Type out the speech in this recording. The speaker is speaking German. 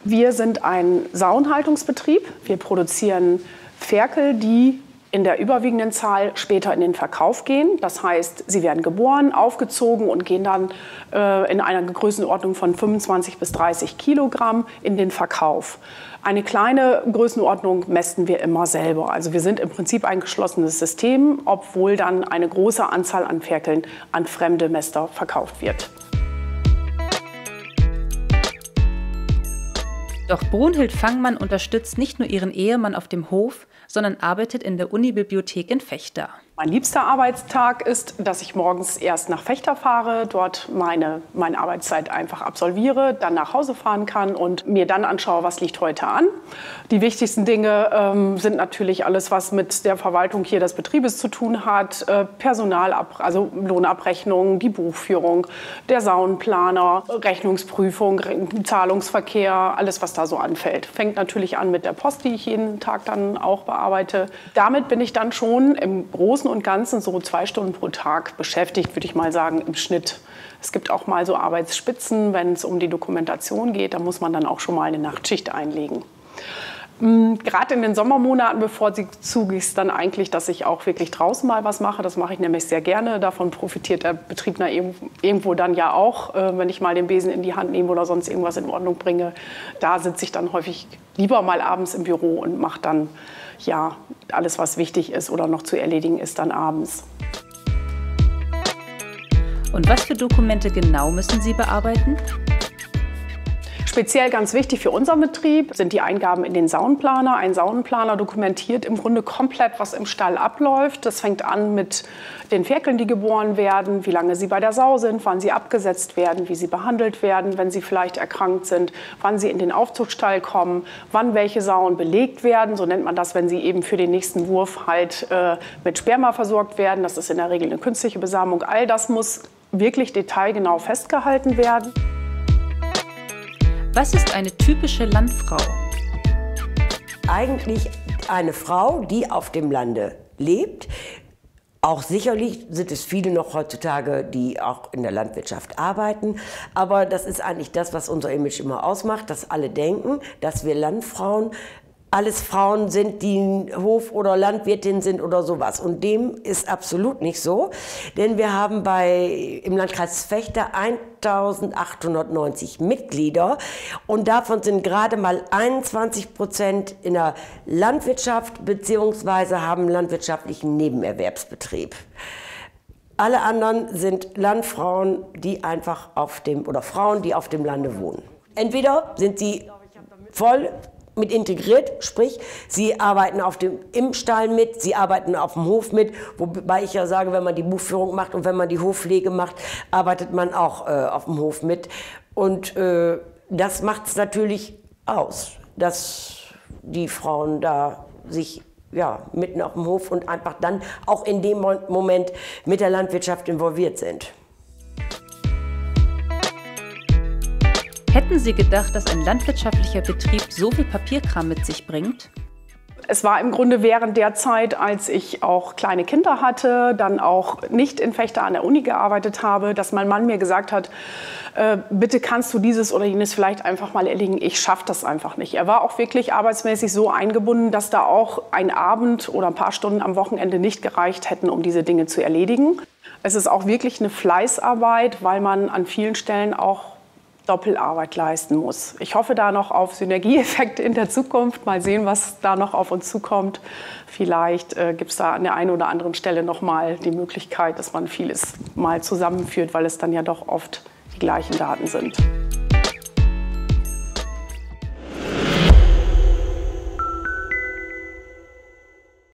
Wir sind ein Sauenhaltungsbetrieb. Wir produzieren Ferkel, die in der überwiegenden Zahl später in den Verkauf gehen. Das heißt, sie werden geboren, aufgezogen und gehen dann in einer Größenordnung von 25 bis 30 Kilogramm in den Verkauf. Eine kleine Größenordnung mästen wir immer selber. Also wir sind im Prinzip ein geschlossenes System, obwohl dann eine große Anzahl an Ferkeln an fremde Mäster verkauft wird. Doch Brunhild Fangmann unterstützt nicht nur ihren Ehemann auf dem Hof, sondern arbeitet in der Unibibliothek in Vechta. Mein liebster Arbeitstag ist, dass ich morgens erst nach Vechta fahre, dort meine Arbeitszeit einfach absolviere, dann nach Hause fahren kann und mir dann anschaue, was liegt heute an. Die wichtigsten Dinge sind natürlich alles, was mit der Verwaltung hier des Betriebes zu tun hat, also Lohnabrechnung, die Buchführung, der Saunenplaner, Rechnungsprüfung, Zahlungsverkehr, alles, was da so anfällt. Fängt natürlich an mit der Post, die ich jeden Tag dann auch bearbeite. Damit bin ich dann schon im Großen und Ganzen so 2 Stunden pro Tag beschäftigt, würde ich mal sagen, im Schnitt. Es gibt auch mal so Arbeitsspitzen, wenn es um die Dokumentation geht, da muss man dann auch schon mal eine Nachtschicht einlegen. Gerade in den Sommermonaten bevorzuge ich es dann eigentlich, dass ich auch wirklich draußen mal was mache. Das mache ich nämlich sehr gerne. Davon profitiert der Betrieb irgendwo dann ja auch, wenn ich mal den Besen in die Hand nehme oder sonst irgendwas in Ordnung bringe. Da sitze ich dann häufig lieber mal abends im Büro und mache dann ja alles, was wichtig ist oder noch zu erledigen ist, dann abends. Und was für Dokumente genau müssen Sie bearbeiten? Speziell ganz wichtig für unseren Betrieb sind die Eingaben in den Saunenplaner. Ein Saunenplaner dokumentiert im Grunde komplett, was im Stall abläuft. Das fängt an mit den Ferkeln, die geboren werden, wie lange sie bei der Sau sind, wann sie abgesetzt werden, wie sie behandelt werden, wenn sie vielleicht erkrankt sind, wann sie in den Aufzuchtstall kommen, wann welche Sauen belegt werden. So nennt man das, wenn sie eben für den nächsten Wurf halt mit Sperma versorgt werden. Das ist in der Regel eine künstliche Besamung. All das muss wirklich detailgenau festgehalten werden. Was ist eine typische Landfrau? Eigentlich eine Frau, die auf dem Lande lebt. Auch sicherlich sind es viele noch heutzutage, die auch in der Landwirtschaft arbeiten. Aber das ist eigentlich das, was unser Image immer ausmacht, dass alle denken, dass wir Landfrauen alles Frauen sind, die Hof- oder Landwirtin sind oder sowas. Und dem ist absolut nicht so, denn wir haben im Landkreis Vechta 1890 Mitglieder und davon sind gerade mal 21% in der Landwirtschaft bzw. haben landwirtschaftlichen Nebenerwerbsbetrieb. Alle anderen sind Landfrauen, die einfach Frauen, die auf dem Lande wohnen. Entweder sind sie voll mit integriert, sprich, sie arbeiten im Stall mit, sie arbeiten auf dem Hof mit, wobei ich ja sage, wenn man die Buchführung macht und wenn man die Hofpflege macht, arbeitet man auch auf dem Hof mit. Und das macht es natürlich aus, dass die Frauen da sich mitten auf dem Hof und einfach dann auch in dem Moment mit der Landwirtschaft involviert sind. Hätten Sie gedacht, dass ein landwirtschaftlicher Betrieb so viel Papierkram mit sich bringt? Es war im Grunde während der Zeit, als ich auch kleine Kinder hatte, dann auch nicht in Vechta an der Uni gearbeitet habe, dass mein Mann mir gesagt hat, bitte kannst du dieses oder jenes vielleicht einfach mal erledigen, ich schaffe das einfach nicht. Er war auch wirklich arbeitsmäßig so eingebunden, dass da auch ein Abend oder ein paar Stunden am Wochenende nicht gereicht hätten, um diese Dinge zu erledigen. Es ist auch wirklich eine Fleißarbeit, weil man an vielen Stellen auch Doppelarbeit leisten muss. Ich hoffe da noch auf Synergieeffekte in der Zukunft. Mal sehen, was da noch auf uns zukommt. Vielleicht gibt es da an der einen oder anderen Stelle noch mal die Möglichkeit, dass man vieles mal zusammenführt, weil es dann ja doch oft die gleichen Daten sind.